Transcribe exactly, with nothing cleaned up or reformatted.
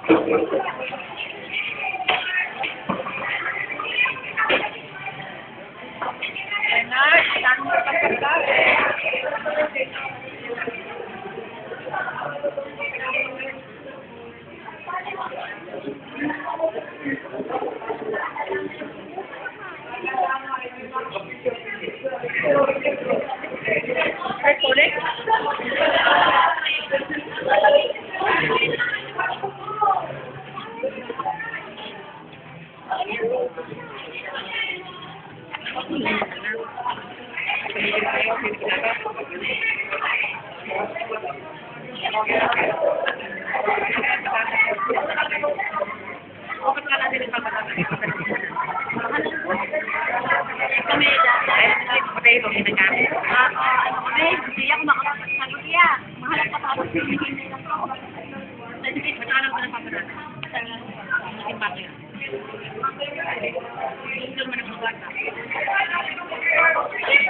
Recording? Kami dahil patay ito ginagamit. Ah, okay, hindi ako makapagsagot iya. Mahal ka pa ako hindi lang ako. Dahil hindi patalo ko na papadala. Sa impact niya. Hindi naman ang maganda.